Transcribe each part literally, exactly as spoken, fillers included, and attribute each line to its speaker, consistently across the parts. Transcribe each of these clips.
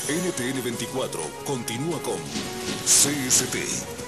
Speaker 1: N T N veinticuatro continúa con C S T.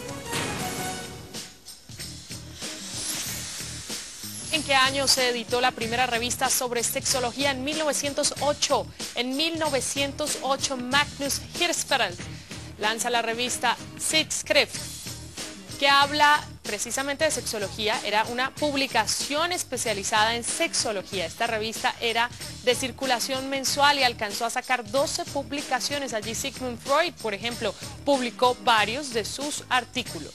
Speaker 2: ¿En qué año se editó la primera revista sobre sexología? En mil novecientos ocho. En mil novecientos ocho, Magnus Hirschfeld lanza la revista Zeitschrift, que habla precisamente de sexología. Era una publicación especializada en sexología. Esta revista era de circulación mensual y alcanzó a sacar doce publicaciones. Allí Sigmund Freud, por ejemplo, publicó varios de sus artículos.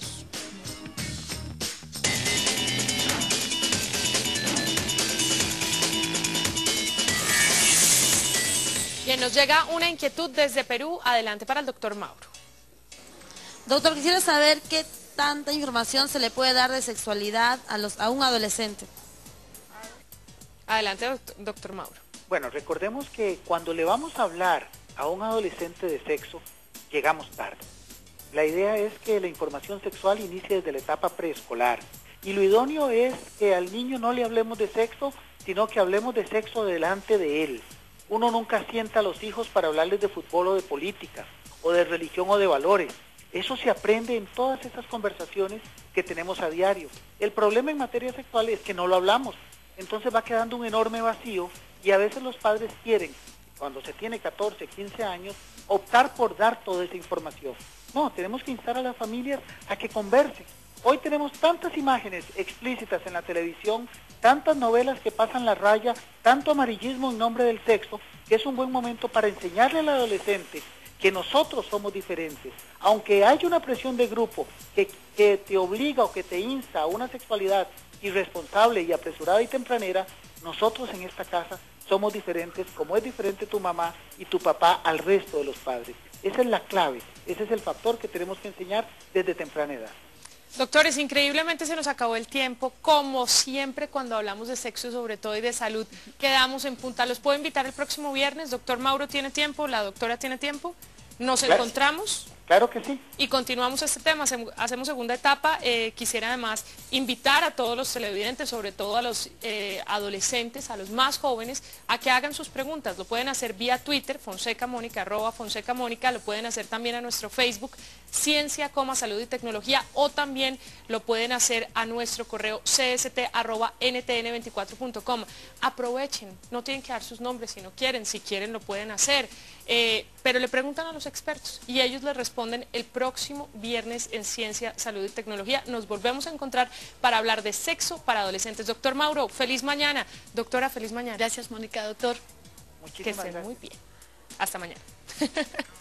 Speaker 2: Bien, nos llega una inquietud desde Perú. Adelante para el doctor Mauro.
Speaker 3: Doctor, quisiera saber qué tanta información se le puede dar de sexualidad a, los, a un adolescente.
Speaker 2: Adelante, doctor Mauro.
Speaker 4: Bueno, recordemos que cuando le vamos a hablar a un adolescente de sexo, llegamos tarde. La idea es que la información sexual inicie desde la etapa preescolar. Y lo idóneo es que al niño no le hablemos de sexo, sino que hablemos de sexo delante de él. Uno nunca sienta a los hijos para hablarles de fútbol o de política, o de religión o de valores. Eso se aprende en todas esas conversaciones que tenemos a diario. El problema en materia sexual es que no lo hablamos. Entonces va quedando un enorme vacío y a veces los padres quieren, cuando se tiene catorce, quince años, optar por dar toda esa información. No, tenemos que instar a las familias a que conversen. Hoy tenemos tantas imágenes explícitas en la televisión, tantas novelas que pasan la raya, tanto amarillismo en nombre del sexo, que es un buen momento para enseñarle al adolescente que nosotros somos diferentes. Aunque haya una presión de grupo que, que te obliga o que te insta a una sexualidad irresponsable y apresurada y tempranera, nosotros en esta casa somos diferentes, como es diferente tu mamá y tu papá al resto de los padres. Esa es la clave, ese es el factor que tenemos que enseñar desde temprana edad.
Speaker 2: Doctores, increíblemente se nos acabó el tiempo. Como siempre cuando hablamos de sexo, sobre todo, y de salud, quedamos en punta. ¿Los puedo invitar el próximo viernes? Doctor Mauro tiene tiempo, la doctora tiene tiempo. Nos
Speaker 4: Claro.
Speaker 2: encontramos.
Speaker 4: Claro que sí.
Speaker 2: Y continuamos este tema, hacemos segunda etapa. Eh, quisiera además invitar a todos los televidentes, sobre todo a los eh, adolescentes, a los más jóvenes, a que hagan sus preguntas. Lo pueden hacer vía Twitter, Fonseca Mónica, arroba Fonseca Mónica, lo pueden hacer también a nuestro Facebook, Ciencia, Salud y Tecnología, o también lo pueden hacer a nuestro correo c s t arroba n t n veinticuatro punto com. Aprovechen, no tienen que dar sus nombres si no quieren, si quieren lo pueden hacer, eh, pero le preguntan a los expertos y ellos les responden el próximo viernes en Ciencia, Salud y Tecnología. Nos volvemos a encontrar para hablar de sexo para adolescentes. Doctor Mauro, feliz mañana. Doctora, feliz mañana.
Speaker 3: Gracias, Mónica. Doctor.
Speaker 2: Que estén muy bien. Hasta mañana.